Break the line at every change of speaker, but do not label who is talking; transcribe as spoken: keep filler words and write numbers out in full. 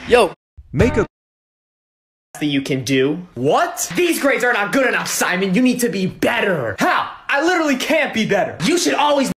Yo.
Make a
that you can do.
What?
These grades are not good enough, Simon. You need to be better.
How? I literally can't be better.
You should always